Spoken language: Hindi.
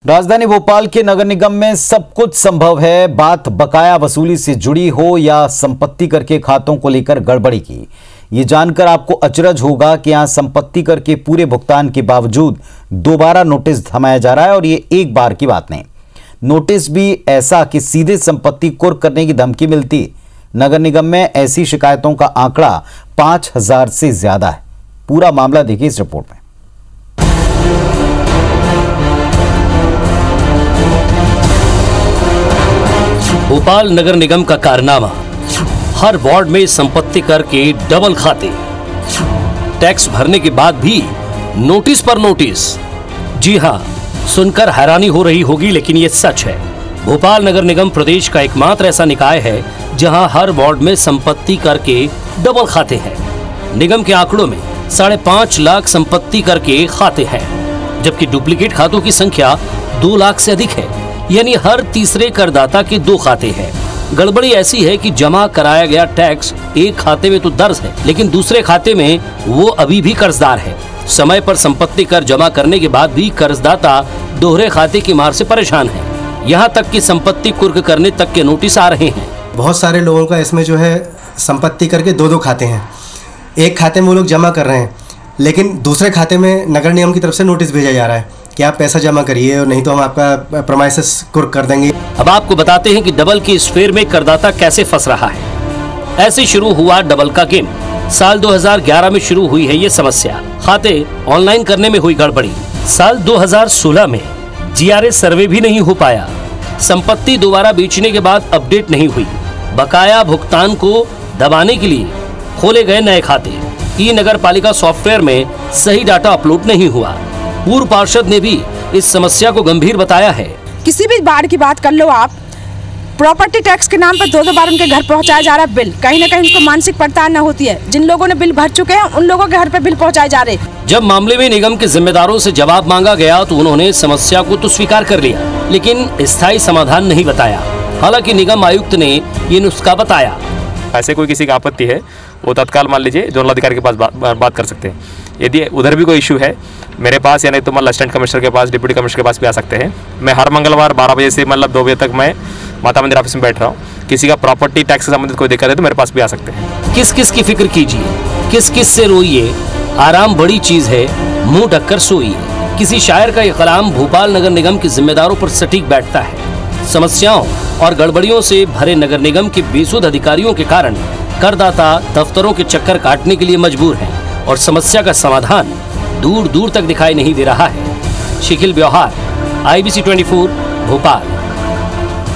राजधानी भोपाल के नगर निगम में सब कुछ संभव है। बात बकाया वसूली से जुड़ी हो या संपत्ति कर के खातों को लेकर गड़बड़ी की, ये जानकर आपको अचरज होगा कि यहां संपत्ति कर के पूरे भुगतान के बावजूद दोबारा नोटिस थमाया जा रहा है। और ये एक बार की बात नहीं, नोटिस भी ऐसा कि सीधे संपत्ति कुर्क करने की धमकी मिलती। नगर निगम में ऐसी शिकायतों का आंकड़ा 5000 से ज्यादा है। पूरा मामला देखिए इस रिपोर्ट में। भोपाल नगर निगम का कारनामा, हर वार्ड में संपत्ति कर के डबल खाते, टैक्स भरने के बाद भी नोटिस पर नोटिस। जी हां, सुनकर हैरानी हो रही होगी लेकिन ये सच है। भोपाल नगर निगम प्रदेश का एकमात्र ऐसा निकाय है जहां हर वार्ड में संपत्ति कर के डबल खाते हैं। निगम के आंकड़ों में 5.5 लाख संपत्ति कर के खाते हैं, जबकि डुप्लीकेट खातों की संख्या 2 लाख से अधिक है। यानी हर तीसरे करदाता के 2 खाते हैं। गड़बड़ी ऐसी है कि जमा कराया गया टैक्स एक खाते में तो दर्ज है, लेकिन दूसरे खाते में वो अभी भी कर्जदार है। समय पर संपत्ति कर जमा करने के बाद भी कर्जदाता दोहरे खाते की मार से परेशान है। यहाँ तक कि संपत्ति कुर्क करने तक के नोटिस आ रहे हैं। बहुत सारे लोगों का इसमें जो है संपत्ति करके 2 खाते हैं। एक खाते में वो लोग जमा कर रहे हैं, लेकिन दूसरे खाते में नगर निगम की तरफ से नोटिस भेजा जा रहा है कि आप पैसा जमा करिए और नहीं तो हम आपका प्रेमाइसेस कुर्क कर देंगे। अब आपको बताते हैं कि डबल की इस फेर में करदाता कैसे फंस रहा है। ऐसे शुरू हुआ डबल का गेम। साल 2011 में शुरू हुई है ये समस्या। खाते ऑनलाइन करने में हुई गड़बड़ी। साल 2016 में जीआरएस सर्वे भी नहीं हो पाया। संपत्ति दोबारा बेचने के बाद अपडेट नहीं हुई। बकाया भुगतान को दबाने के लिए खोले गए नए खाते। ई नगर पालिका सॉफ्टवेयर में सही डाटा अपलोड नहीं हुआ। पूर्व पार्षद ने भी इस समस्या को गंभीर बताया है। किसी भी बाढ़ की बात कर लो आप, प्रॉपर्टी टैक्स के नाम पर 2 बार उनके घर पहुंचाया जा रहा है बिल। कहीं ना कहीं उनको मानसिक प्रताड़ना होती है। जिन लोगों ने बिल भर चुके हैं उन लोगों के घर पे बिल पहुंचाए जा रहे। जब मामले में निगम के जिम्मेदारों से जवाब मांगा गया तो उन्होंने समस्या को तो स्वीकार कर लिया, लेकिन स्थायी समाधान नहीं बताया। हालांकि निगम आयुक्त ने ये नुस्खा बताया। ऐसे कोई किसी की आपत्ति है वो तत्काल मान लीजिए जोनल अधिकारी के पास बात कर सकते हैं। यदि उधर भी कोई इशू है मेरे पास या नहीं तो मतलब असिस्टेंट कमिश्नर के पास, डिप्टी कमिश्नर के पास भी आ सकते हैं। मैं हर मंगलवार 12 बजे से मतलब 2 बजे तक मैं माता मंदिर ऑफिस में बैठ रहा हूँ। किसी का प्रॉपर्टी टैक्स से संबंधित कोई दिक्कत है तो मेरे पास भी आ सकते हैं। किस किस की फिक्र कीजिए, किस किस से रोइए, आराम बड़ी चीज है, मुंह ढककर सोइए। किसी शायर का ये कलाम भोपाल नगर निगम के जिम्मेदारों पर सटीक बैठता है। समस्याओं और गड़बड़ियों से भरे नगर निगम के बेसुध अधिकारियों के कारण करदाता दफ्तरों के चक्कर काटने के लिए मजबूर हैं और समस्या का समाधान दूर दूर तक दिखाई नहीं दे रहा है। शिखिल ब्योहार, IBC 24, भोपाल।